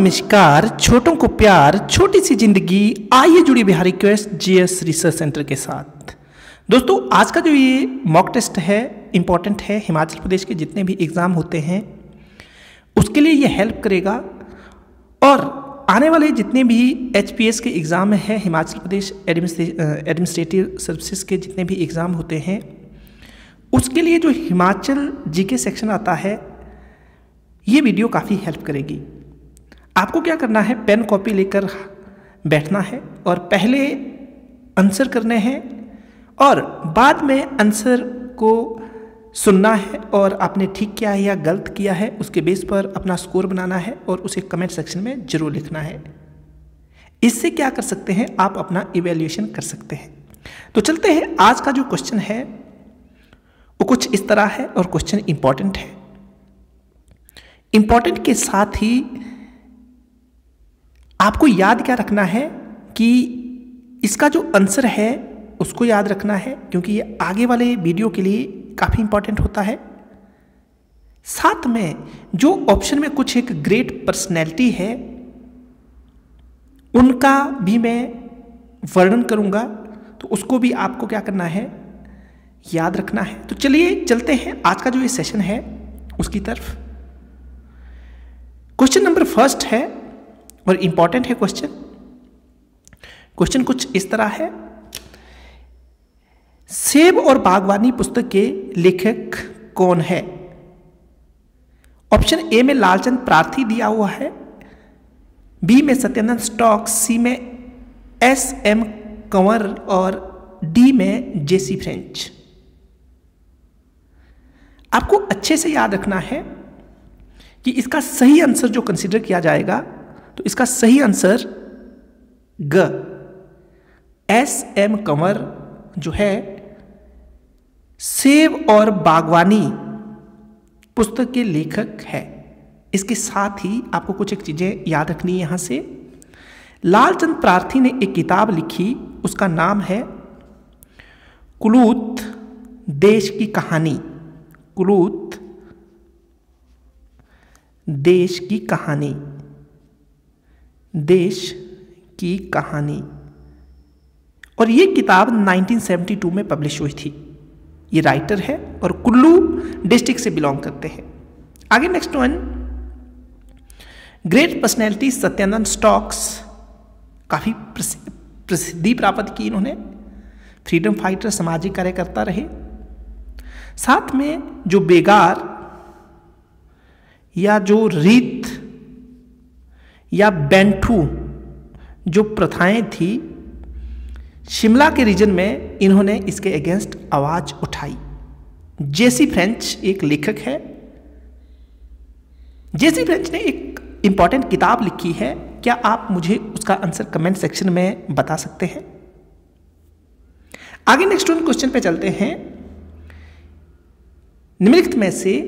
नमस्कार, छोटों को प्यार, छोटी सी जिंदगी, आइए जुड़ी Bihari quest GS research centre के साथ। दोस्तों, आज का जो ये मॉक टेस्ट है इम्पॉर्टेंट है। हिमाचल प्रदेश के जितने भी एग्ज़ाम होते हैं उसके लिए ये हेल्प करेगा, और आने वाले जितने भी एचपीएस के एग्ज़ाम हैं, हिमाचल प्रदेश एडमिनिस्ट्रेटिव सर्विसेज के जितने भी एग्ज़ाम होते हैं उसके लिए जो हिमाचल जीके सेक्शन आता है, ये वीडियो काफ़ी हेल्प करेगी। आपको क्या करना है, पेन कॉपी लेकर बैठना है और पहले आंसर करने हैं और बाद में आंसर को सुनना है और आपने ठीक किया है या गलत किया है उसके बेस पर अपना स्कोर बनाना है और उसे कमेंट सेक्शन में ज़रूर लिखना है। इससे क्या कर सकते हैं, आप अपना इवैल्यूएशन कर सकते हैं। तो चलते हैं, आज का जो क्वेश्चन है वो कुछ इस तरह है और क्वेश्चन इंपॉर्टेंट है। इंपॉर्टेंट के साथ ही आपको याद क्या रखना है कि इसका जो आंसर है उसको याद रखना है, क्योंकि ये आगे वाले वीडियो के लिए काफ़ी इंपॉर्टेंट होता है। साथ में जो ऑप्शन में कुछ एक ग्रेट पर्सनैलिटी है उनका भी मैं वर्णन करूंगा, तो उसको भी आपको क्या करना है, याद रखना है। तो चलिए चलते हैं आज का जो ये सेशन है उसकी तरफ। क्वेश्चन नंबर फर्स्ट है और इंपॉर्टेंट है क्वेश्चन। क्वेश्चन कुछ इस तरह है, सेब और बागवानी पुस्तक के लेखक कौन है? ऑप्शन ए में लालचंद प्रार्थी दिया हुआ है, बी में सत्यानंद स्टॉक्स, सी में एस एम कंवर और डी में जेसी फ्रेंच। आपको अच्छे से याद रखना है कि इसका सही आंसर जो कंसीडर किया जाएगा, तो इसका सही आंसर ग एस एम कंवर जो है सेब और बागवानी पुस्तक के लेखक है। इसके साथ ही आपको कुछ एक चीजें याद रखनी है यहां से। लालचंद प्रार्थी ने एक किताब लिखी, उसका नाम है कुलूत देश की कहानी। कुलूत देश की कहानी, देश की कहानी, और ये किताब 1972 में पब्लिश हुई थी। ये राइटर है और कुल्लू डिस्ट्रिक्ट से बिलोंग करते हैं। आगे next one, great personality Satyanand Stokes, काफ़ी प्रसिद्धि प्राप्त की इन्होंने, फ्रीडम फाइटर, सामाजिक कार्यकर्ता रहे। साथ में जो बेगार या जो रीत या बेंटू जो प्रथाएं थी शिमला के रीजन में, इन्होंने इसके अगेंस्ट आवाज उठाई। जेसी फ्रेंच एक लेखक है। जेसी फ्रेंच ने एक इंपॉर्टेंट किताब लिखी है। क्या आप मुझे उसका आंसर कमेंट सेक्शन में बता सकते हैं? आगे नेक्स्ट वन क्वेश्चन पे चलते हैं। निम्नलिखित में से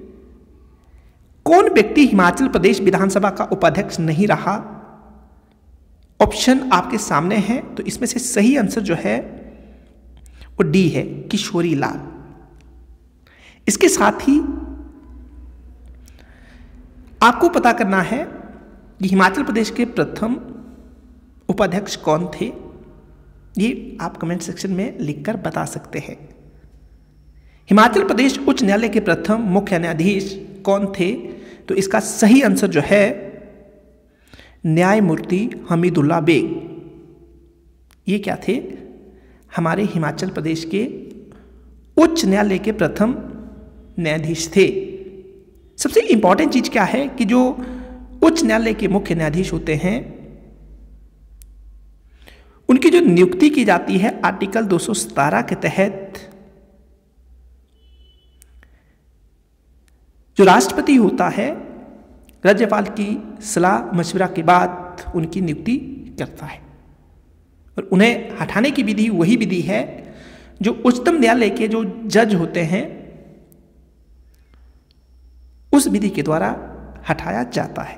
कौन व्यक्ति हिमाचल प्रदेश विधानसभा का उपाध्यक्ष नहीं रहा? ऑप्शन आपके सामने है, तो इसमें से सही आंसर जो है वो डी है, किशोरी लाल। इसके साथ ही आपको पता करना है कि हिमाचल प्रदेश के प्रथम उपाध्यक्ष कौन थे। ये आप कमेंट सेक्शन में लिखकर बता सकते हैं। हिमाचल प्रदेश उच्च न्यायालय के प्रथम मुख्य न्यायाधीश कौन थे? तो इसका सही आंसर जो है न्यायमूर्ति हमीदुल्ला बेग। ये क्या थे? हमारे हिमाचल प्रदेश के उच्च न्यायालय के प्रथम न्यायाधीश थे। सबसे इंपॉर्टेंट चीज क्या है कि जो उच्च न्यायालय के मुख्य न्यायाधीश होते हैं उनकी जो नियुक्ति की जाती है आर्टिकल 217 के तहत, जो राष्ट्रपति होता है राज्यपाल की सलाह मशवरा के बाद उनकी नियुक्ति करता है, और उन्हें हटाने की विधि वही विधि है जो उच्चतम न्यायालय के जो जज होते हैं उस विधि के द्वारा हटाया जाता है।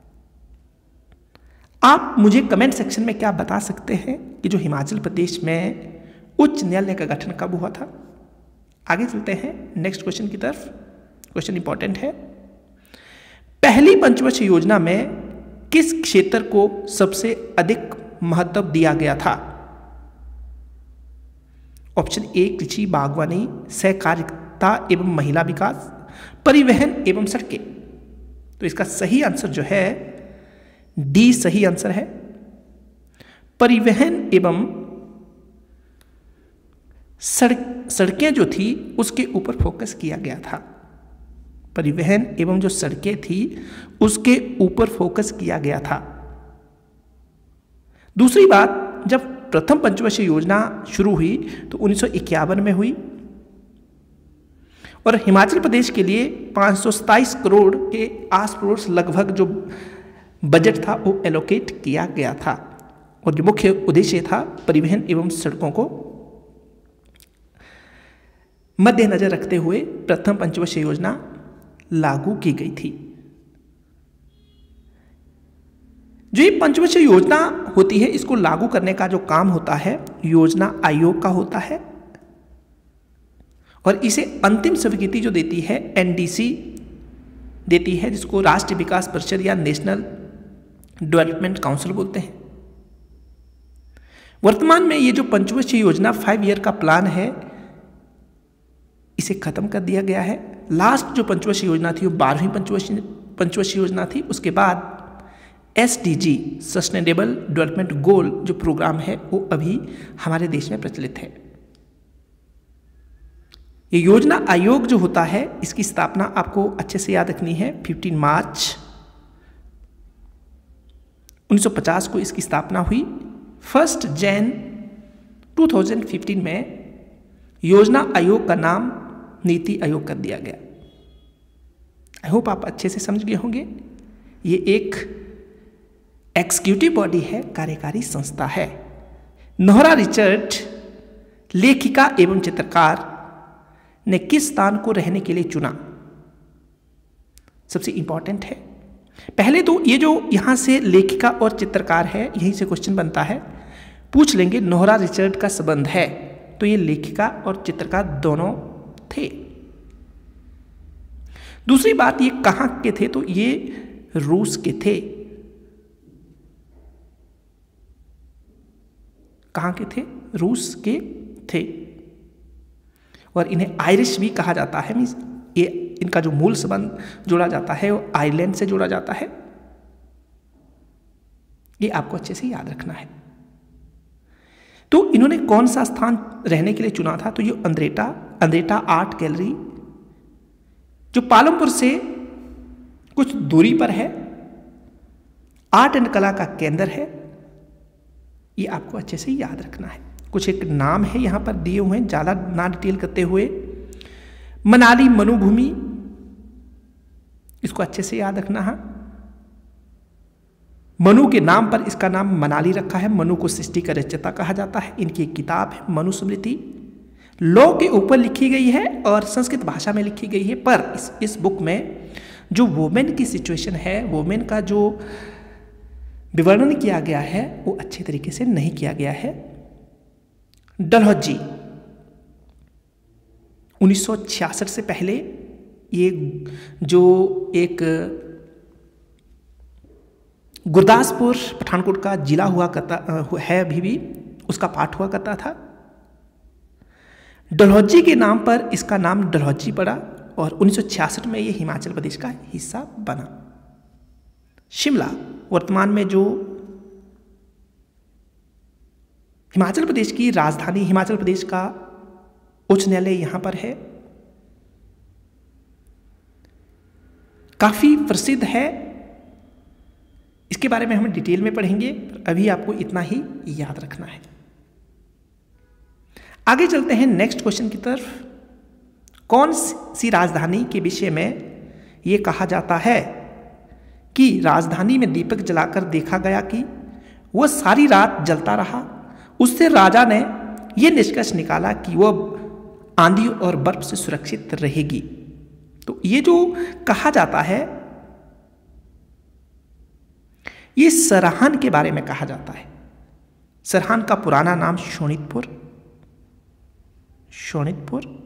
आप मुझे कमेंट सेक्शन में क्या बता सकते हैं कि जो हिमाचल प्रदेश में उच्च न्यायालय का गठन कब हुआ था? आगे चलते हैं नेक्स्ट क्वेश्चन की तरफ। क्वेश्चन इंपॉर्टेंट है। पहली पंचवर्षीय योजना में किस क्षेत्र को सबसे अधिक महत्व दिया गया था? ऑप्शन ए कृषि, बागवानी, सहकारिता एवं महिला विकास, परिवहन एवं सड़कें। तो इसका सही आंसर जो है डी सही आंसर है। परिवहन एवं सड़कें जो थी उसके ऊपर फोकस किया गया था। परिवहन एवं जो सड़कें थी उसके ऊपर फोकस किया गया था। दूसरी बात, जब प्रथम पंचवर्षीय योजना शुरू हुई तो 1951 में हुई और हिमाचल प्रदेश के लिए 527 करोड़ के आस पड़ोस लगभग जो बजट था वो एलोकेट किया गया था और जो मुख्य उद्देश्य था परिवहन एवं सड़कों को मद्देनजर रखते हुए प्रथम पंचवर्षीय योजना लागू की गई थी। जो ये पंचवर्षीय योजना होती है इसको लागू करने का जो काम होता है योजना आयोग का होता है और इसे अंतिम स्वीकृति जो देती है एनडीसी देती है, जिसको राष्ट्रीय विकास परिषद या नेशनल डेवलपमेंट काउंसिल बोलते हैं। वर्तमान में ये जो पंचवर्षीय योजना 5 ईयर का प्लान है इसे खत्म कर दिया गया है। लास्ट जो पंचवर्षीय योजना थी वो 12वीं पंचवर्षीय योजना थी। उसके बाद SDG सस्टेनेबल डेवलपमेंट गोल जो प्रोग्राम है वो अभी हमारे देश में प्रचलित है। ये योजना आयोग जो होता है इसकी स्थापना आपको अच्छे से याद रखनी है। 15 मार्च 1950 को इसकी स्थापना हुई। 1 जनवरी 2015 में योजना आयोग का नाम नीति आयोग कर दिया गया। आई होप आप अच्छे से समझ गए होंगे। ये एक एग्जीक्यूटिव बॉडी है, कार्यकारी संस्था है। नोहरा रिचर्ड लेखिका एवं चित्रकार ने किस स्थान को रहने के लिए चुना? सबसे इंपॉर्टेंट है। पहले तो ये जो यहां से लेखिका और चित्रकार है यहीं से क्वेश्चन बनता है, पूछ लेंगे नोहरा रिचर्ड का संबंध है तो ये लेखिका और चित्रकार दोनों थे। दूसरी बात, ये कहां के थे? तो ये रूस के थे। कहां के थे? रूस के थे। और इन्हें आयरिश भी कहा जाता है। मीन्स ये इनका जो मूल संबंध जोड़ा जाता है वो आयरलैंड से जोड़ा जाता है। ये आपको अच्छे से याद रखना है। तो इन्होंने कौन सा स्थान रहने के लिए चुना था? तो ये अंद्रेटा आर्ट गैलरी जो पालमपुर से कुछ दूरी पर है, आर्ट एंड कला का केंद्र है। ये आपको अच्छे से याद रखना है। कुछ एक नाम है यहां पर दिए हुए हैं, ज़्यादा ना डिटेल करते हुए। मनाली मनुभूमि, इसको अच्छे से याद रखना है। मनु के नाम पर इसका नाम मनाली रखा है। मनु को सृष्टि का रचयिता कहा जाता है। इनकी एक किताब है मनुस्मृति, लॉ के ऊपर लिखी गई है और संस्कृत भाषा में लिखी गई है। पर इस बुक में जो वुमेन की सिचुएशन है, वुमेन का जो विवरण किया गया है वो अच्छे तरीके से नहीं किया गया है। डलहौजी 1966 से पहले ये जो एक गुरदासपुर पठानकोट का जिला हुआ करता है, अभी भी उसका पार्ट हुआ करता था। डलहौजी के नाम पर इसका नाम डलहौजी पड़ा और 1966 में ये हिमाचल प्रदेश का हिस्सा बना। शिमला वर्तमान में जो हिमाचल प्रदेश की राजधानी, हिमाचल प्रदेश का उच्च न्यायालय यहां पर है, काफी प्रसिद्ध है। इसके बारे में हम डिटेल में पढ़ेंगे, अभी आपको इतना ही याद रखना है। आगे चलते हैं नेक्स्ट क्वेश्चन की तरफ। कौन सी राजधानी के विषय में यह कहा जाता है कि राजधानी में दीपक जलाकर देखा गया कि वह सारी रात जलता रहा? उससे राजा ने यह निष्कर्ष निकाला कि वह आंधी और बर्फ से सुरक्षित रहेगी। तो ये जो कहा जाता है ये सरहान के बारे में कहा जाता है। सरहान का पुराना नाम शोणितपुर।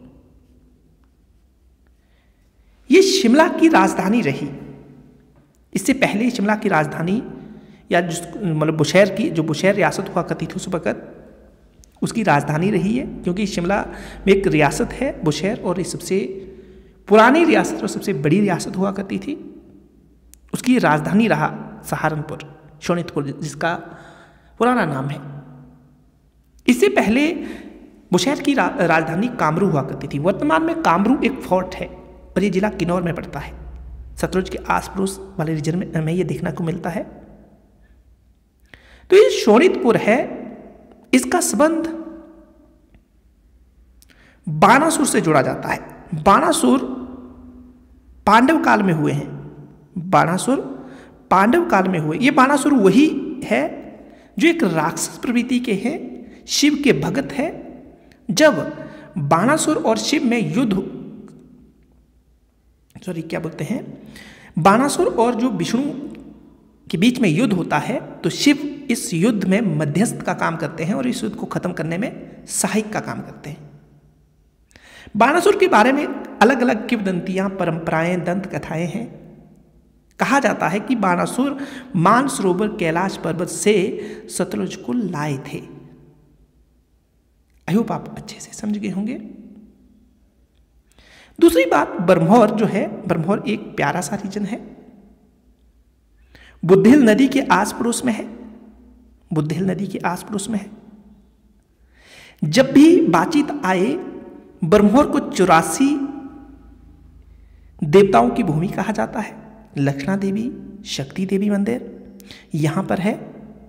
ये शिमला की राजधानी रही। इससे पहले शिमला की राजधानी या मतलब बुशैर की जो बुशैर रियासत हुआ करती थी उस वक़्त उसकी राजधानी रही है, क्योंकि शिमला में एक रियासत है बुशैर और ये सबसे पुरानी रियासत और सबसे बड़ी रियासत हुआ करती थी। उसकी राजधानी रहा सहारनपुर, शोणितपुर जिसका पुराना नाम है। इससे पहले बुशैर की राजधानी कामरू हुआ करती थी। वर्तमान में कामरू एक फोर्ट है और ये जिला किन्नौर में पड़ता है। सतलुज के आस पड़ोस वाले रीजन में हमें ये देखने को मिलता है। तो ये शोणितपुर है, इसका संबंध बानासुर से जोड़ा जाता है। बानासुर पांडव काल में हुए हैं। बानासुर पांडव काल में हुए। ये बानासुर वही है जो एक राक्षस प्रवृत्ति के हैं, शिव के भगत है। जब बानासुर और शिव में युद्ध बानासुर और जो विष्णु के बीच में युद्ध होता है तो शिव इस युद्ध में मध्यस्थ का काम करते हैं और इस युद्ध को खत्म करने में सहायक का काम करते हैं। बानासुर के बारे में अलग अलग किंवदंतियां, परंपराएं, दंत कथाएं हैं। कहा जाता है कि बानासुर मानसरोवर कैलाश पर्वत से सतलुज को लाए थे। आई होप आप अच्छे से समझ गए होंगे। दूसरी बात, ब्रह्मौर जो है, ब्रह्मौर एक प्यारा सा रीजन है, बुद्धिल नदी के आस पड़ोस में है। बुद्धिल नदी के आस पड़ोस में है। जब भी बातचीत आए, ब्रह्मौर को 84 देवताओं की भूमि कहा जाता है। लक्षणा देवी, शक्ति देवी मंदिर यहां पर है।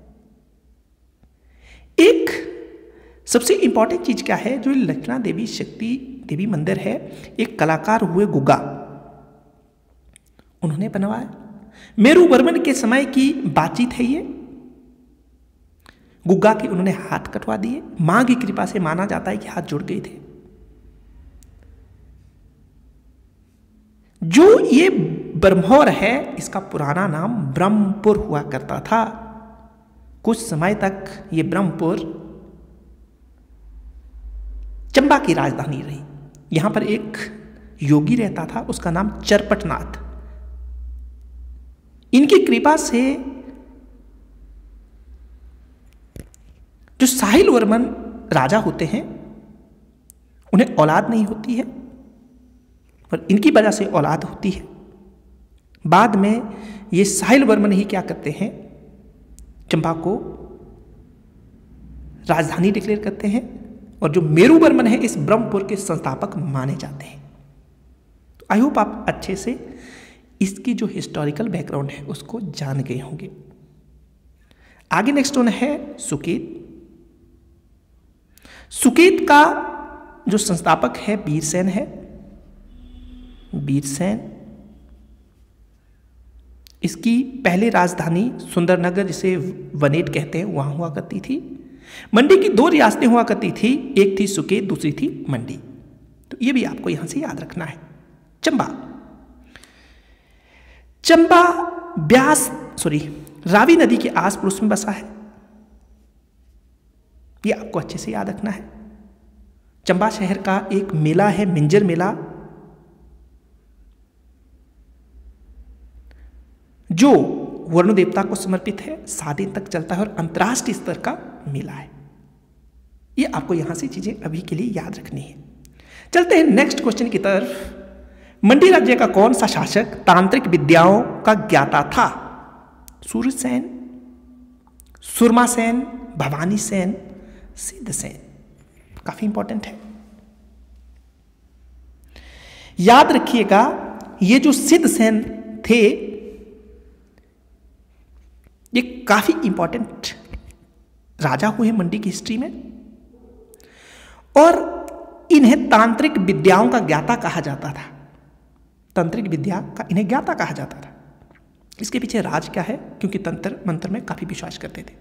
एक सबसे इंपॉर्टेंट चीज क्या है, जो लक्षणा देवी, शक्ति देवी मंदिर है, एक कलाकार हुए गुग्गा, उन्होंने बनवाया। मेरू वर्मन के समय की बातचीत है ये। गुग्गा के उन्होंने हाथ कटवा दिए। मां की कृपा से माना जाता है कि हाथ जुड़ गए थे। जो ये ब्रह्मौर है, इसका पुराना नाम ब्रह्मपुर हुआ करता था। कुछ समय तक ये ब्रह्मपुर चंबा की राजधानी रही। यहां पर एक योगी रहता था, उसका नाम चरपटनाथ। इनकी कृपा से जो साहिल वर्मन राजा होते हैं उन्हें औलाद नहीं होती है, पर इनकी वजह से औलाद होती है। बाद में ये साहिल वर्मन ही क्या करते हैं, चंबा को राजधानी डिक्लेयर करते हैं और जो मेरू वर्मन है इस ब्रह्मपुर के संस्थापक माने जाते हैं। तो आई होप आप अच्छे से इसकी जो हिस्टोरिकल बैकग्राउंड है उसको जान गए होंगे। आगे नेक्स्ट वन है सुकेत। सुकेत का जो संस्थापक है वीरसेन है। वीरसेन, इसकी पहले राजधानी सुंदरनगर, जिसे वनेट कहते हैं, वहां हुआ करती थी। मंडी की 2 रियासतें हुआ करती थी, एक थी सुकेत, दूसरी थी मंडी। तो ये भी आपको यहां से याद रखना है। चंबा, चंबा रावी नदी के आस पड़ोस में बसा है। ये आपको अच्छे से याद रखना है। चंबा शहर का एक मेला है, मिंजर मेला, जो वरुण देवता को समर्पित है। 7 दिन तक चलता है और अंतर्राष्ट्रीय स्तर का मेला है। ये आपको यहां से चीजें अभी के लिए याद रखनी है। चलते हैं नेक्स्ट क्वेश्चन की तरफ। मंडी राज्य का कौन सा शासक तांत्रिक विद्याओं का ज्ञाता था? सूर्यसेन, सुरमासेन, भवानी सेन, सिद्धसेन। काफी इंपॉर्टेंट है, याद रखिएगा। ये जो सिद्धसेन थे ये काफी इंपॉर्टेंट राजा हुए मंडी की हिस्ट्री में, और इन्हें तांत्रिक विद्याओं का ज्ञाता कहा जाता था। तांत्रिक विद्या का इन्हें ज्ञाता कहा जाता था। इसके पीछे राज क्या है, क्योंकि तंत्र मंत्र में काफी विश्वास करते थे।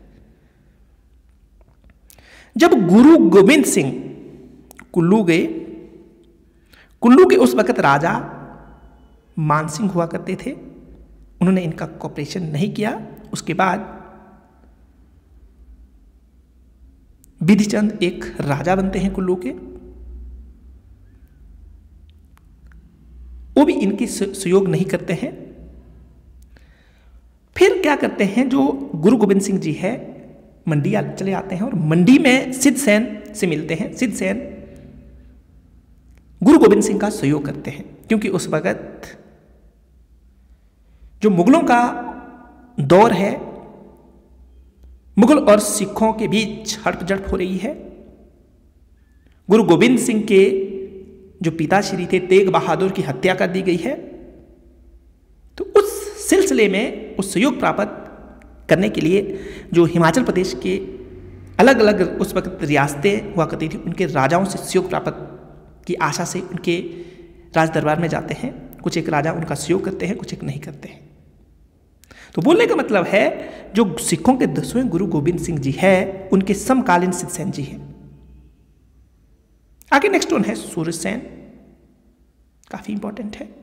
जब गुरु गोविंद सिंह कुल्लू गए, कुल्लू के उस वक्त राजा मानसिंह हुआ करते थे, उन्होंने इनका कोऑपरेशन नहीं किया। उसके बाद विधिचंद एक राजा बनते हैं कुल्लू के, वो भी इनकी सहयोग नहीं करते हैं। फिर क्या करते हैं, जो गुरु गोविंद सिंह जी है मंडी चले आते हैं और मंडी में सिद्ध सेन से मिलते हैं। सिद्ध सेन गुरु गोविंद सिंह का सहयोग करते हैं, क्योंकि उस वक्त जो मुगलों का दौर है, मुगल और सिखों के बीच हड़प हो रही है। गुरु गोविंद सिंह के जो पिताश्री थे तेग बहादुर की हत्या कर दी गई है। तो उस सिलसिले में उस सहयोग प्राप्त करने के लिए जो हिमाचल प्रदेश के अलग अलग उस वक्त रियासतें हुआ करती थी, उनके राजाओं से सहयोग प्राप्त की आशा से उनके राज दरबार में जाते हैं। कुछ एक राजा उनका सहयोग करते हैं, कुछ एक नहीं करते हैं। तो बोलने का मतलब है, जो सिखों के 10वें गुरु गोविंद सिंह जी है, उनके समकालीन सिद्ध सेन जी हैं। आगे नेक्स्ट वन है सूरज सेन, काफी इंपॉर्टेंट है।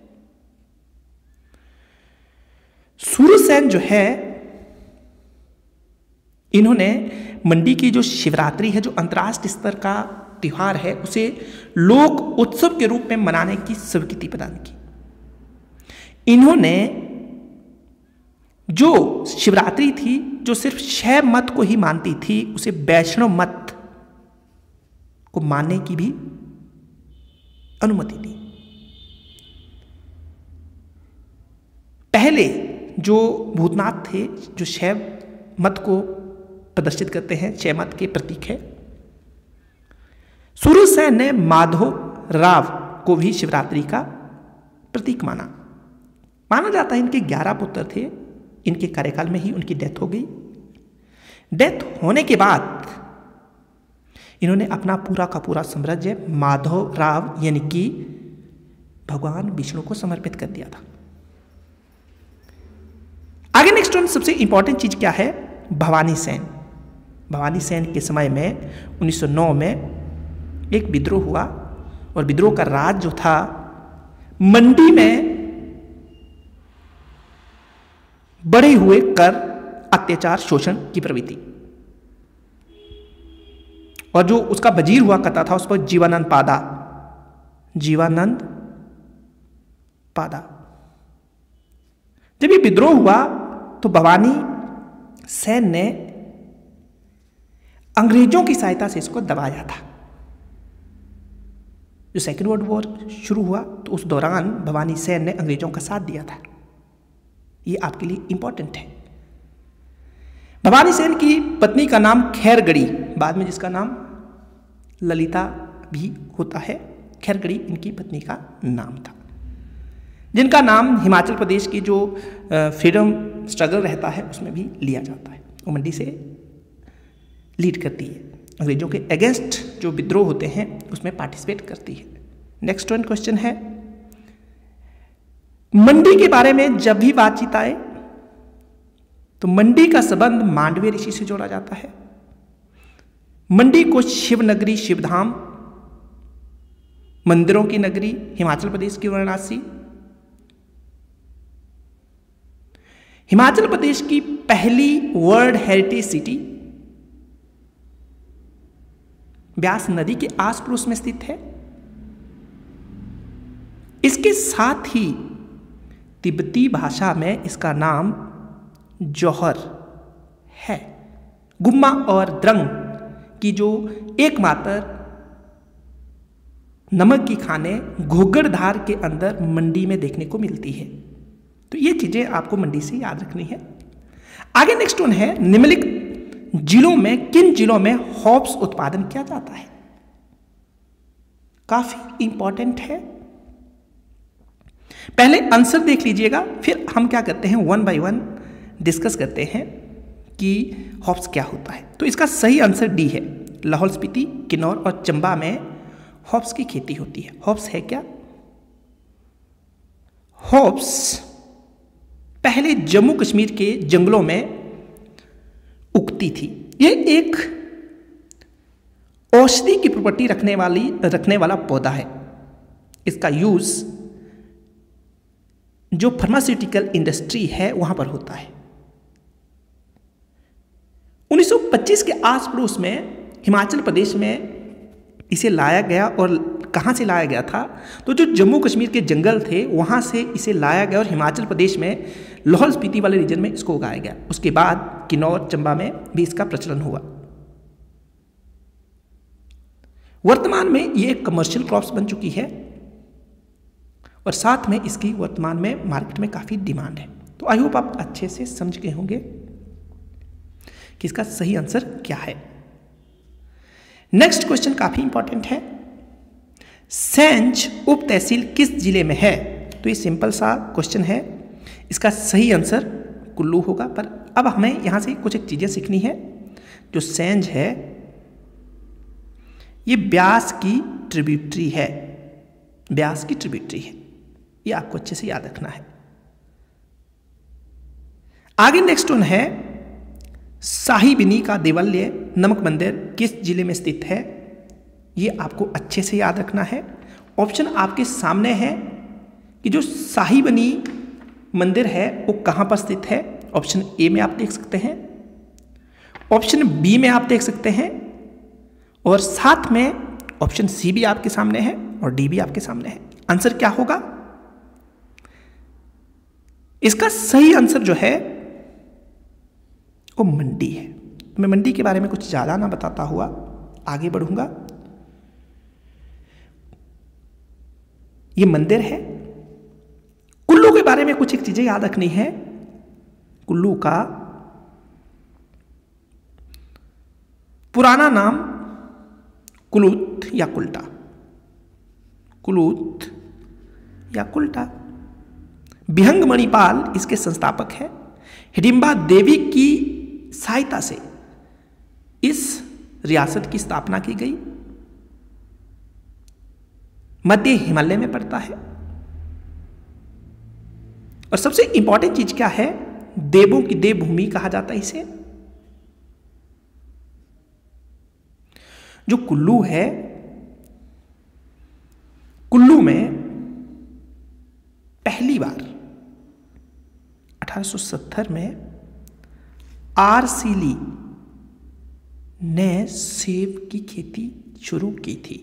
सूरज सेन जो है, इन्होंने मंडी की जो शिवरात्रि है, जो अंतर्राष्ट्रीय स्तर का त्योहार है, उसे लोक उत्सव के रूप में मनाने की स्वीकृति प्रदान की। इन्होंने जो शिवरात्रि थी, जो सिर्फ शैव मत को ही मानती थी, उसे वैष्णव मत को मानने की भी अनुमति दी। पहले जो भूतनाथ थे, जो शैव मत को प्रदर्शित करते हैं, शैव मत के प्रतीक है। सूरज सेन ने माधव राव को भी शिवरात्रि का प्रतीक माना जाता है। इनके 11 पुत्र थे। इनके कार्यकाल में ही उनकी डेथ हो गई। डेथ होने के बाद इन्होंने अपना पूरा का पूरा साम्राज्य माधव राव यानी कि भगवान विष्णु को समर्पित कर दिया था। आगे नेक्स्ट वन, सबसे इंपॉर्टेंट चीज क्या है, भवानी सेन। भवानी सेन के समय में 1909 में एक विद्रोह हुआ और विद्रोह का राज जो था, मंडी में बढ़े हुए कर, अत्याचार, शोषण की प्रवृत्ति, और जो उसका वजीर हुआ करता था उस पर जीवानंद पादा। जब ये विद्रोह हुआ तो भवानी सेन ने अंग्रेजों की सहायता से इसको दबाया था। जो सेकेंड वर्ल्ड वॉर शुरू हुआ तो उस दौरान भवानी सेन ने अंग्रेजों का साथ दिया था। ये आपके लिए इंपॉर्टेंट है। भवानी सेन की पत्नी का नाम खैरगढ़ी, बाद में जिसका नाम ललिता भी होता है, खैरगढ़ी इनकी पत्नी का नाम था, जिनका नाम हिमाचल प्रदेश की जो फ्रीडम स्ट्रगल रहता है उसमें भी लिया जाता है। वो मंडी से लीड करती है, अंग्रेजों के अगेंस्ट जो विद्रोह होते हैं उसमें पार्टिसिपेट करती है। नेक्स्ट वन क्वेश्चन है, मंडी के बारे में जब भी बातचीत आए तो मंडी का संबंध मांडवी ऋषि से जोड़ा जाता है। मंडी को शिव नगरी, शिवधाम, मंदिरों की नगरी, हिमाचल प्रदेश की वाराणसी, हिमाचल प्रदेश की पहली वर्ल्ड हेरिटेज सिटी ब्यास नदी के आस पड़ोस में स्थित है। इसके साथ ही तिब्बती भाषा में इसका नाम जौहर है। गुम्मा और द्रंग की जो एकमात्र नमक की खानें घोगड़धार के अंदर मंडी में देखने को मिलती है। तो ये चीजें आपको मंडी से याद रखनी है। आगे नेक्स्ट वन है, निम्नलिखित जिलों में किन जिलों में हॉप्स उत्पादन किया जाता है। काफी इंपॉर्टेंट है, पहले आंसर देख लीजिएगा, फिर हम क्या करते हैं वन बाय वन डिस्कस करते हैं कि हॉप्स क्या होता है। तो इसका सही आंसर डी है। लाहौल स्पीति, किन्नौर और चंबा में हॉप्स की खेती होती है। हॉप्स है क्या? हॉप्स पहले जम्मू कश्मीर के जंगलों में उगती थी। ये एक औषधि की प्रॉपर्टी रखने वाला पौधा है। इसका यूज जो फार्मास्यूटिकल इंडस्ट्री है वहां पर होता है। 1925 के आस पड़ोस में हिमाचल प्रदेश में इसे लाया गया, और कहां से लाया गया था तो जो जम्मू कश्मीर के जंगल थे वहां से इसे लाया गया और हिमाचल प्रदेश में लाहौल स्पीति वाले रीजन में इसको उगाया गया। उसके बाद किन्नौर, चंबा में भी इसका प्रचलन हुआ। वर्तमान में ये एक कमर्शियल क्रॉप्स बन चुकी है और साथ में इसकी वर्तमान में मार्केट में काफी डिमांड है। तो आई होप आप अच्छे से समझ गए होंगे कि इसका सही आंसर क्या है। नेक्स्ट क्वेश्चन काफी इंपॉर्टेंट है। सेंज उप तहसील किस जिले में है? तो ये सिंपल सा क्वेश्चन है, इसका सही आंसर कुल्लू होगा। पर अब हमें यहां से कुछ एक चीजें सीखनी है। जो सेंज है ये ब्यास की ट्रिब्यूटरी है, ब्यास की ट्रिब्यूटरी है, ये आपको अच्छे से याद रखना है। आगे नेक्स्ट वन है, साहिबिनी का देवालय नमक मंदिर किस जिले में स्थित है? ये आपको अच्छे से याद रखना है। ऑप्शन आपके सामने है कि जो साहिबिनी मंदिर है वो कहां पर स्थित है। ऑप्शन ए में आप देख सकते हैं, ऑप्शन बी में आप देख सकते हैं और साथ में ऑप्शन सी भी आपके सामने है और डी भी आपके सामने है। आंसर क्या होगा? इसका सही आंसर जो है वो मंडी है। मैं मंडी के बारे में कुछ ज्यादा ना बताता हुआ आगे बढ़ूंगा। ये मंदिर है। कुल्लू के बारे में कुछ एक चीजें याद रखनी है। कुल्लू का पुराना नाम कुलूत या कुल्टा, कुलूत या कुल्टा। बिहंग मणिपाल इसके संस्थापक है। हिडिंबा देवी की सहायता से इस रियासत की स्थापना की गई। मध्य हिमालय में पड़ता है। और सबसे इंपॉर्टेंट चीज क्या है, देवों की देवभूमि कहा जाता है इसे। जो कुल्लू है, कुल्लू में पहली बार 1870 में आरसीली ने सेब की खेती शुरू की थी।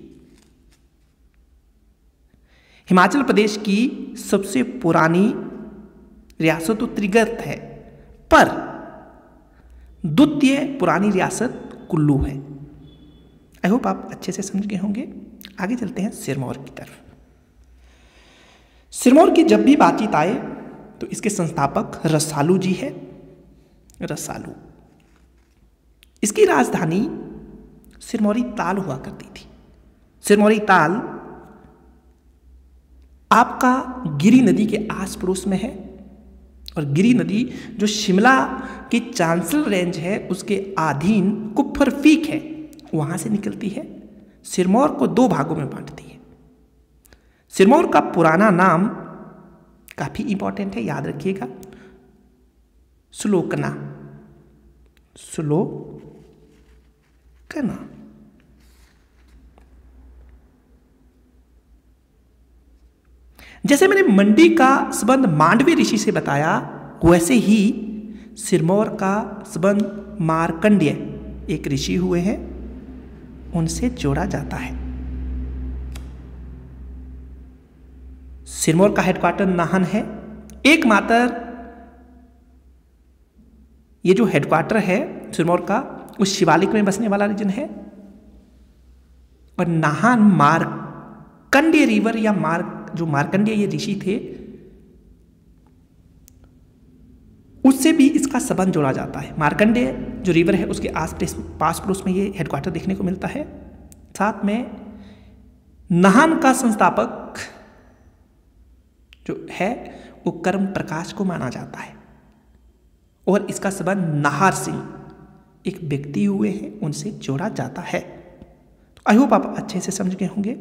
हिमाचल प्रदेश की सबसे पुरानी रियासत तो त्रिगर्त है, पर द्वितीय पुरानी रियासत कुल्लू है। आई होप आप अच्छे से समझ गए होंगे। आगे चलते हैं सिरमौर की तरफ। सिरमौर की जब भी बातचीत आए तो इसके संस्थापक रसालू जी है। रसालू, इसकी राजधानी सिरमौरी ताल हुआ करती थी। सिरमौरी ताल आपका गिरी नदी के आस पड़ोस में है और गिरी नदी जो शिमला की चांसल रेंज है उसके अधीन कुफर पीक है, वहां से निकलती है। सिरमौर को दो भागों में बांटती है। सिरमौर का पुराना नाम काफी इंपॉर्टेंट है, याद रखिएगा, सुलोकना, सुलोकना। जैसे मैंने मंडी का संबंध मांडवी ऋषि से बताया, वैसे ही सिरमौर का संबंध मार्कंडेय एक ऋषि हुए हैं, उनसे जोड़ा जाता है। सिरमौर का हेडक्वार्टर नाहन है। एकमात्र ये जो हेडक्वार्टर है सिरमौर का, उस शिवालिक में बसने वाला रीजन है। और नाहन मार्कंडेय रिवर या जो मार्कंडेय ये ऋषि थे, उससे भी इसका संबंध जोड़ा जाता है। मार्कंडेय जो रिवर है उसके पास पड़ोस में ये हेडक्वार्टर देखने को मिलता है। साथ में नाहन का संस्थापक जो है वो कर्म प्रकाश को माना जाता है और इसका संबंध नाहर सिंह एक व्यक्ति हुए हैं, उनसे जोड़ा जाता है। तो आई होप आप अच्छे से समझ गए होंगे।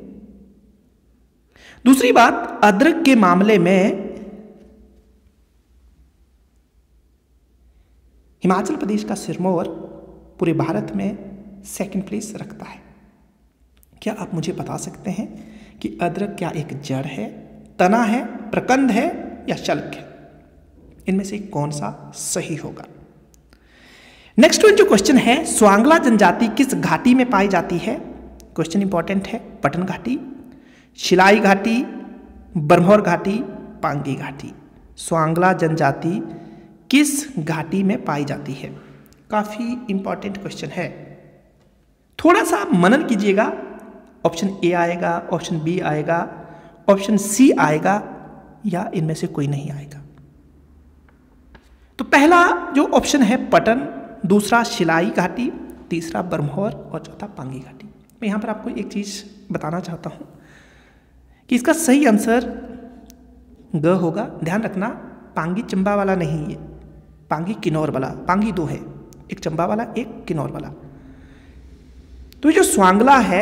दूसरी बात, अदरक के मामले में हिमाचल प्रदेश का सिरमौर पूरे भारत में सेकंड प्लेस रखता है। क्या आप मुझे बता सकते हैं कि अदरक क्या एक जड़ है, तना है, प्रकंद है या शल्क है? इनमें से कौन सा सही होगा? नेक्स्ट जो क्वेश्चन है, स्वांगला जनजाति किस घाटी में पाई जाती है? क्वेश्चन इंपॉर्टेंट है। पटन घाटी, शिलाई घाटी, बरमौर घाटी, पांगी घाटी। स्वांगला जनजाति किस घाटी में पाई जाती है? काफी इंपॉर्टेंट क्वेश्चन है, थोड़ा सा मनन कीजिएगा। ऑप्शन ए आएगा, ऑप्शन बी आएगा, ऑप्शन सी आएगा, या इनमें से कोई नहीं आएगा। तो पहला जो ऑप्शन है पटन, दूसरा शिलाई घाटी, तीसरा बरमौर और चौथा पांगी घाटी। मैं यहाँ पर आपको एक चीज़ बताना चाहता हूँ कि इसका सही आंसर ग होगा। ध्यान रखना, पांगी चंबा वाला नहीं है, पांगी किन्नौर वाला। पांगी दो है, एक चंबा वाला, एक किन्नौर वाला। तो जो स्वांगला है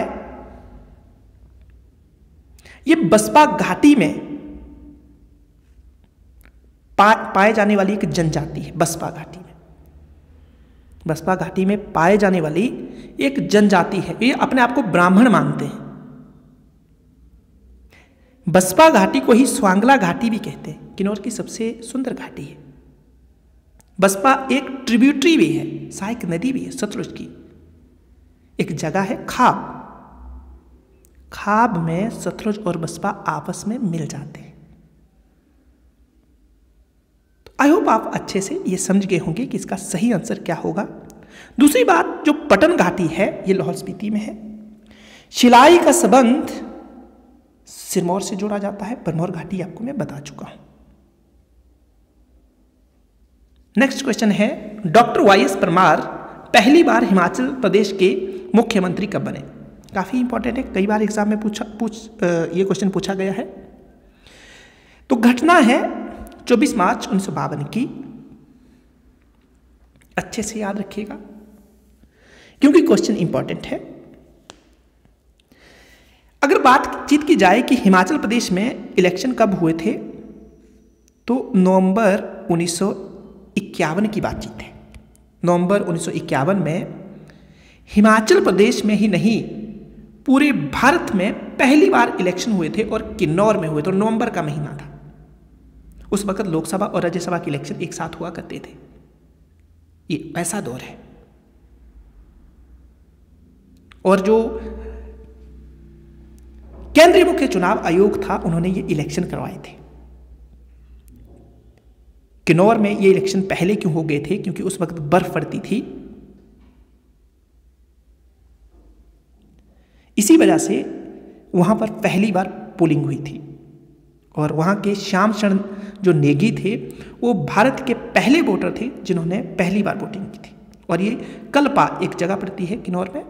ये बसपा घाटी में पाए जाने वाली एक जनजाति है। बसपा घाटी में, बसपा घाटी में पाए जाने वाली एक जनजाति है। ये अपने आप को ब्राह्मण मानते हैं। बसपा घाटी को ही स्वांगला घाटी भी कहते हैं। किन्नौर की सबसे सुंदर घाटी है। बसपा एक ट्रिब्यूटरी भी है, सहायक नदी भी है सतलुज की। एक जगह है खाब, खाब में सतलुज और बसपा आपस में मिल जाते हैं। तो आई होप आप अच्छे से ये समझ गए होंगे कि इसका सही आंसर क्या होगा। दूसरी बात, जो पटन घाटी है ये लाहौल स्पीति में है। शिलाई का संबंध सिरमौर से जोड़ा जाता है। बरमौर घाटी आपको मैं बता चुका हूं। नेक्स्ट क्वेश्चन है, डॉक्टर वाईएस परमार पहली बार हिमाचल प्रदेश के मुख्यमंत्री कब बने? काफी इंपॉर्टेंट है, कई बार एग्जाम में ये क्वेश्चन पूछा गया है। तो घटना है 24 मार्च 1952 की। अच्छे से याद रखिएगा क्योंकि क्वेश्चन इंपॉर्टेंट है। अगर बातचीत की जाए कि हिमाचल प्रदेश में इलेक्शन कब हुए थे, तो नवंबर 1951 की बातचीत है। नवंबर 1951 में हिमाचल प्रदेश में ही नहीं पूरे भारत में पहली बार इलेक्शन हुए थे और किन्नौर में हुए थे। नवंबर का महीना था। उस वक्त लोकसभा और राज्यसभा के इलेक्शन एक साथ हुआ करते थे। ये ऐसा दौर है। और जो केंद्रीय मुख्य चुनाव आयोग था उन्होंने ये इलेक्शन करवाए थे। किन्नौर में ये इलेक्शन पहले क्यों हो गए थे? क्योंकि उस वक्त बर्फ पड़ती थी। इसी वजह से वहां पर पहली बार पोलिंग हुई थी। और वहां के श्याम शरण जो नेगी थे वो भारत के पहले वोटर थे जिन्होंने पहली बार वोटिंग की थी। और ये कल्पा एक जगह पड़ती है किन्नौर में,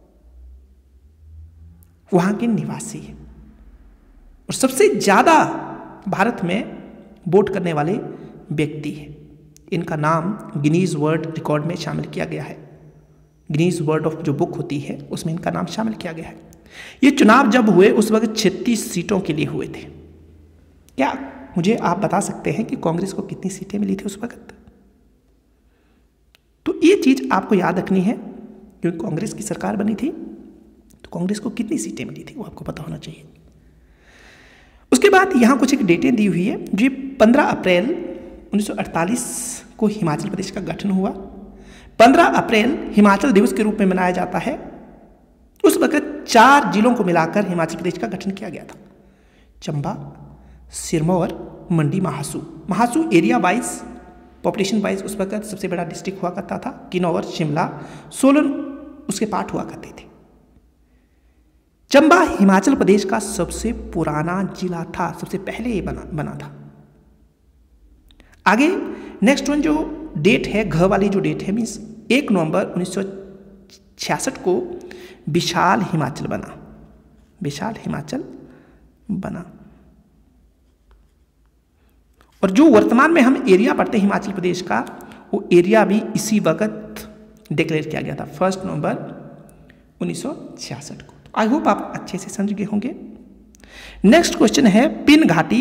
वहां के निवासी है। और सबसे ज्यादा भारत में वोट करने वाले व्यक्ति है। इनका नाम गिनीज वर्ल्ड रिकॉर्ड में शामिल किया गया है। गिनीज वर्ल्ड ऑफ जो बुक होती है उसमें इनका नाम शामिल किया गया है। ये चुनाव जब हुए उस वक्त 36 सीटों के लिए हुए थे। क्या मुझे आप बता सकते हैं कि कांग्रेस को कितनी सीटें मिली थी उस वक्त? तो ये चीज आपको याद रखनी है क्योंकि कांग्रेस की सरकार बनी थी तो कांग्रेस को कितनी सीटें मिली थी वो आपको पता होना चाहिए। उसके बाद यहां कुछ एक डेटें दी हुई है। जो 15 अप्रैल 1948 को हिमाचल प्रदेश का गठन हुआ। 15 अप्रैल हिमाचल दिवस के रूप में मनाया जाता है। उस वक्त 4 जिलों को मिलाकर हिमाचल प्रदेश का गठन किया गया था। Chamba, Sirmaur, Mandi, Mahasu. Mahasu area wise, population wise उस वक्त सबसे बड़ा डिस्ट्रिक्ट हुआ करता था। किन्नौर, शिमला, सोलन उसके पार्ट हुआ करते थे। चंबा हिमाचल प्रदेश का सबसे पुराना जिला था, सबसे पहले ये बना था। आगे नेक्स्ट वन जो डेट है, घ वाली जो डेट है, मीन्स 1 नवंबर 1966 को विशाल हिमाचल बना। विशाल हिमाचल बना। और जो वर्तमान में हम एरिया पढ़ते हैं हिमाचल प्रदेश का, वो एरिया भी इसी वक्त डिक्लेयर किया गया था 1 नवंबर 1966 को। आई होप आप अच्छे से समझ गए होंगे। नेक्स्ट क्वेश्चन है, पिन घाटी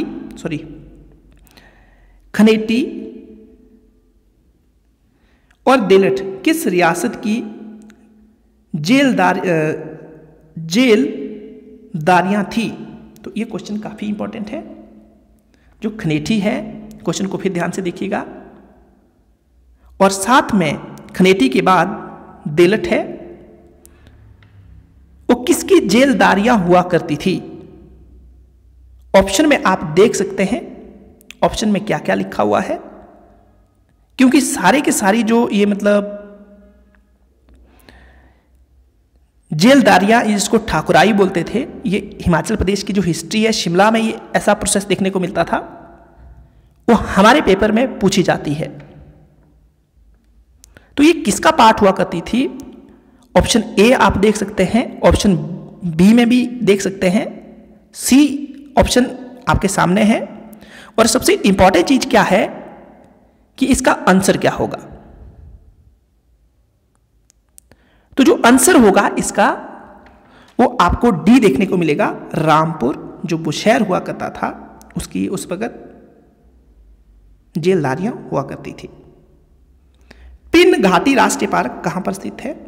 खनेटी और देलट किस रियासत की जेलदारियां थी? तो ये क्वेश्चन काफी इंपॉर्टेंट है। जो खनेटी है, क्वेश्चन को फिर ध्यान से देखिएगा, और साथ में खनेटी के बाद देलट है, वो किसकी जेलदारियां हुआ करती थी? ऑप्शन में आप देख सकते हैं। ऑप्शन में क्या क्या लिखा हुआ है, क्योंकि सारे के सारी जो ये मतलब जेलदारियां, जिसको ठाकुराई बोलते थे, ये हिमाचल प्रदेश की जो हिस्ट्री है, शिमला में ये ऐसा प्रोसेस देखने को मिलता था, वो हमारे पेपर में पूछी जाती है। तो ये किसका पार्ट हुआ करती थी? ऑप्शन ए आप देख सकते हैं, ऑप्शन बी में भी देख सकते हैं, सी ऑप्शन आपके सामने है। और सबसे इंपॉर्टेंट चीज क्या है कि इसका आंसर क्या होगा। तो जो आंसर होगा इसका, वो आपको डी देखने को मिलेगा। रामपुर जो बुशहर हुआ करता था, उसकी उस वक्त जेलदारियां हुआ करती थी। पिन घाटी राष्ट्रीय पार्क कहां पर स्थित है?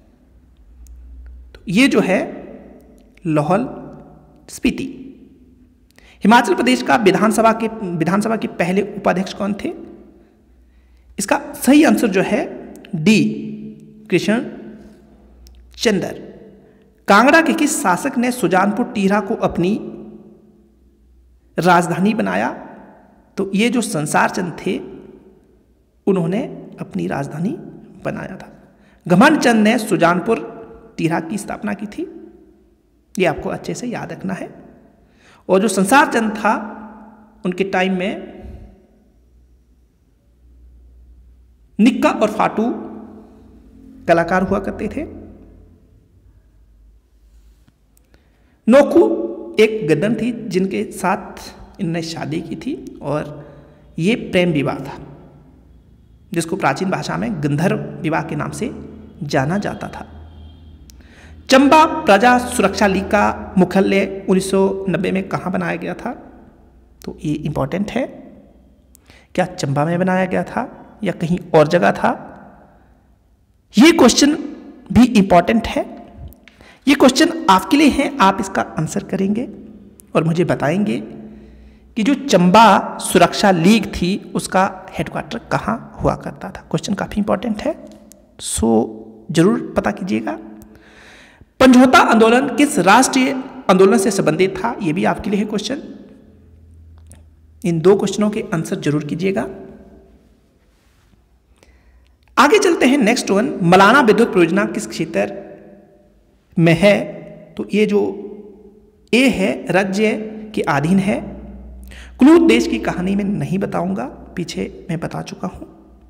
तो ये जो है लाहौल स्पीति। हिमाचल प्रदेश का विधानसभा के पहले उपाध्यक्ष कौन थे? इसका सही आंसर जो है डी, कृष्ण चंद्र। कांगड़ा के किस शासक ने सुजानपुर टीहरा को अपनी राजधानी बनाया? तो ये जो संसार चंद थे, उन्होंने अपनी राजधानी बनाया था। घमंड चंद ने सुजानपुर टीहरा की स्थापना की थी, ये आपको अच्छे से याद रखना है। और जो संसार चंद था, उनके टाइम में निक्का और फाटू कलाकार हुआ करते थे। नोकू एक गद्दन थी जिनके साथ इन्होंने शादी की थी, और ये प्रेम विवाह था, जिसको प्राचीन भाषा में गंधर्व विवाह के नाम से जाना जाता था। चंबा प्रजा सुरक्षा लीग का मुख्यालय 1990 में कहाँ बनाया गया था? तो ये इंपॉर्टेंट है। क्या चंबा में बनाया गया था या कहीं और जगह था? ये क्वेश्चन भी इंपॉर्टेंट है। ये क्वेश्चन आपके लिए है, आप इसका आंसर करेंगे और मुझे बताएंगे कि जो चंबा सुरक्षा लीग थी उसका हेडक्वार्टर कहाँ हुआ करता था। क्वेश्चन काफी इंपॉर्टेंट है, सो जरूर पता कीजिएगा। समझौता आंदोलन किस राष्ट्रीय आंदोलन से संबंधित था? यह भी आपके लिए है क्वेश्चन। इन दो क्वेश्चनों के आंसर जरूर कीजिएगा। आगे चलते हैं, नेक्स्ट वन, मलाना विद्युत परियोजना किस क्षेत्र में है? तो ये जो ए है राज्य के अधीन है। क्लू देश की कहानी में नहीं बताऊंगा, पीछे मैं बता चुका हूं,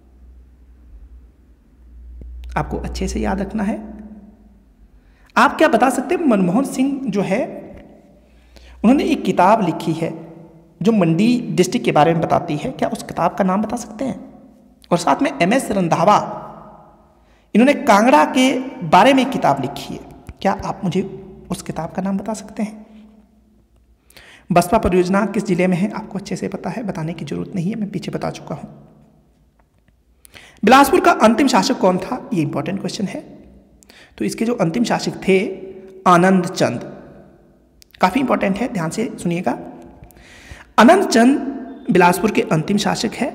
आपको अच्छे से याद रखना है। आप क्या बता सकते हैं? मनमोहन सिंह जो है, उन्होंने एक किताब लिखी है जो मंडी डिस्ट्रिक्ट के बारे में बताती है, क्या उस किताब का नाम बता सकते हैं? और साथ में MS रंधावा, इन्होंने कांगड़ा के बारे में एक किताब लिखी है, क्या आप मुझे उस किताब का नाम बता सकते हैं? बसपा परियोजना किस जिले में है? आपको अच्छे से पता है, बताने की जरूरत नहीं है, मैं पीछे बता चुका हूं। बिलासपुर का अंतिम शासक कौन था? ये इंपॉर्टेंट क्वेश्चन है। तो इसके जो अंतिम शासक थे आनंद चंद, काफी इंपॉर्टेंट है, ध्यान से सुनिएगा। आनंद चंद बिलासपुर के अंतिम शासक है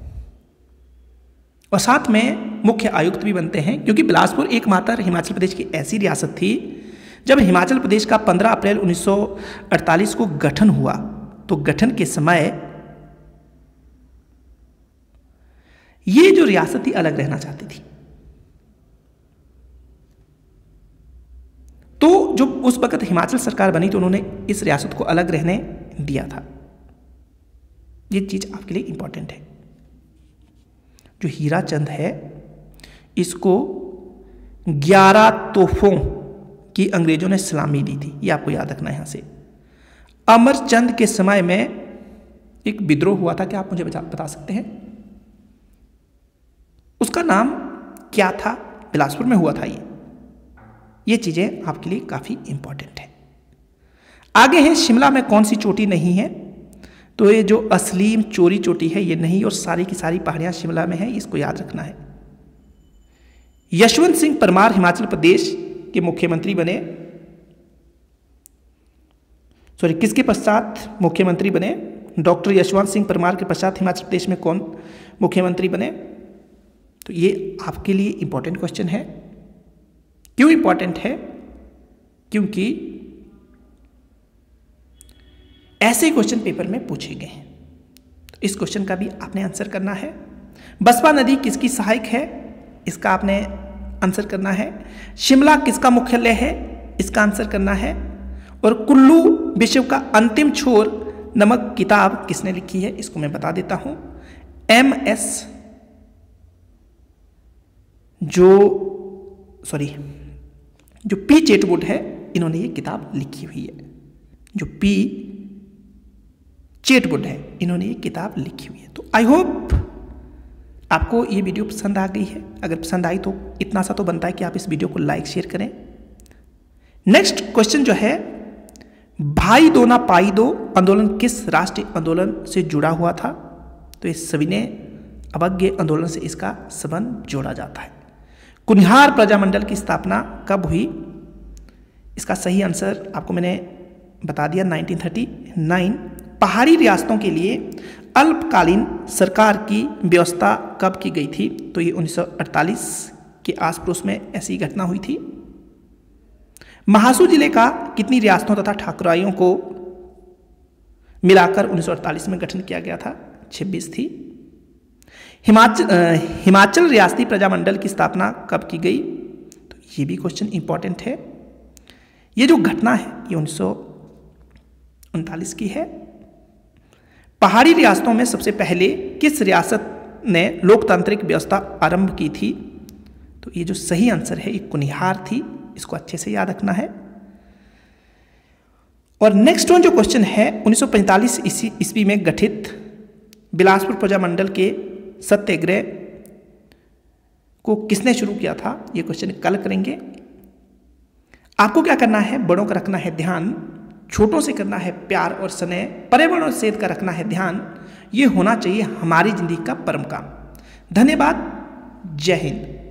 और साथ में मुख्य आयुक्त भी बनते हैं, क्योंकि बिलासपुर एकमात्र हिमाचल प्रदेश की ऐसी रियासत थी जब हिमाचल प्रदेश का 15 अप्रैल 1948 को गठन हुआ। तो गठन के समय ये जो रियासत थी अलग रहना चाहती थी, तो जो उस वक्त हिमाचल सरकार बनी तो उन्होंने इस रियासत को अलग रहने दिया था। ये चीज आपके लिए इंपॉर्टेंट है। जो हीरा चंद है, इसको 11 तोहफों की अंग्रेजों ने सलामी दी थी, ये आपको याद रखना है। यहां से अमरचंद के समय में एक विद्रोह हुआ था, क्या आप मुझे बता सकते हैं? उसका नाम क्या था? बिलासपुर में हुआ था ये चीजें आपके लिए काफी इंपॉर्टेंट है। आगे है, शिमला में कौन सी चोटी नहीं है? तो ये जो असलीम चोरी चोटी है ये नहीं, और सारी की सारी पहाड़ियां शिमला में है, इसको याद रखना है। यशवंत सिंह परमार हिमाचल प्रदेश के मुख्यमंत्री बने, किसके पश्चात मुख्यमंत्री बने? डॉक्टर यशवंत सिंह परमार के पश्चात हिमाचल प्रदेश में कौन मुख्यमंत्री बने? तो ये आपके लिए इंपॉर्टेंट क्वेश्चन है। क्यों इंपॉर्टेंट है? क्योंकि ऐसे क्वेश्चन पेपर में पूछे गए हैं। इस क्वेश्चन का भी आपने आंसर करना है। बसपा नदी किसकी सहायक है, इसका आपने आंसर करना है। शिमला किसका मुख्यालय है, इसका आंसर करना है। और कुल्लू विश्व का अंतिम छोर नमक किताब किसने लिखी है, इसको मैं बता देता हूं। MS जो P चेटवुड है, इन्होंने ये किताब लिखी हुई है। जो P चेटवुड है, इन्होंने ये किताब लिखी हुई है। तो आई होप आपको ये वीडियो पसंद आ गई है। अगर पसंद आई तो इतना सा तो बनता है कि आप इस वीडियो को लाइक शेयर करें। नेक्स्ट क्वेश्चन जो है, भाई दो ना पाई दो आंदोलन किस राष्ट्रीय आंदोलन से जुड़ा हुआ था? तो इस सविनय अवज्ञा आंदोलन से इसका संबंध जोड़ा जाता है। कुनिहार प्रजामंडल की स्थापना कब हुई? इसका सही आंसर आपको मैंने बता दिया, 1939। पहाड़ी रियासतों के लिए अल्पकालीन सरकार की व्यवस्था कब की गई थी? तो ये 1948 के आस पड़ोस में ऐसी घटना हुई थी। महासू जिले का कितनी रियासतों तथा ठाकुराइयों को मिलाकर 1948 में गठन किया गया था? 26 थी। हिमाचल रियासती प्रजामंडल की स्थापना कब की गई? तो ये भी क्वेश्चन इंपॉर्टेंट है। ये जो घटना है ये 1939 की है। पहाड़ी रियासतों में सबसे पहले किस रियासत ने लोकतांत्रिक व्यवस्था आरंभ की थी? तो ये जो सही आंसर है ये कुनिहार थी, इसको अच्छे से याद रखना है। और नेक्स्ट वन जो क्वेश्चन है, 1945 ईस्वी में गठित बिलासपुर प्रजामंडल के सत्याग्रह को किसने शुरू किया था? ये क्वेश्चन कल करेंगे। आपको क्या करना है, बड़ों का रखना है ध्यान, छोटों से करना है प्यार और स्नेह, पर्यावरण और सेहत का रखना है ध्यान। ये होना चाहिए हमारी जिंदगी का परम काम। धन्यवाद। जय हिंद।